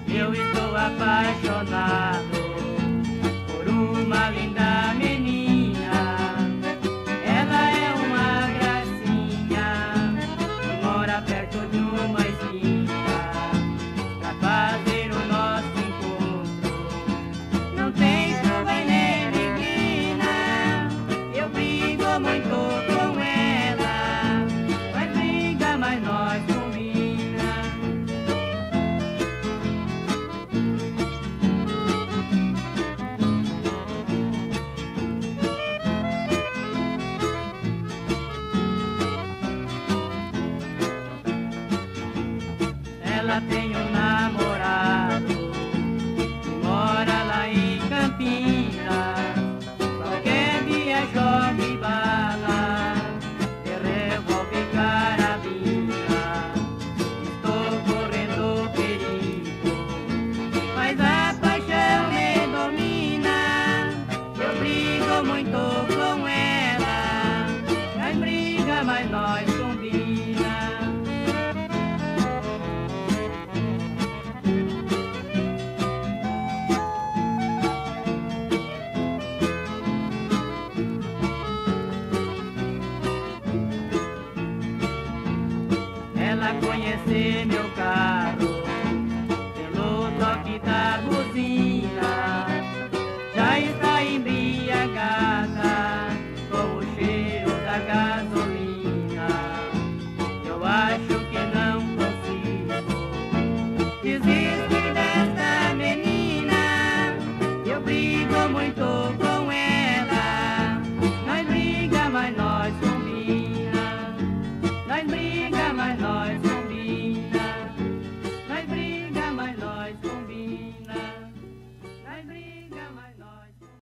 Eu estou apaixonado por uma linda menina. Ela é uma gracinha que mora perto de uma esquina. Pra fazer o nosso encontro não tem chuva e nem neblina. Eu brigo muito com ela, mas briga, mas nós combina. Ela tem um namorado que mora lá em Campinas. Qualquer dia joga e bala, de revólver e carabina. Estou correndo perigo, mas a paixão me domina. Eu brigo muito com ela, mas briga, mas nós combina. Ela conhece meu carro pelo toque da buzina. Já está embriagada com o cheiro da gasolina. Eu acho que não consigo desistir dessa menina. Eu brigo muito com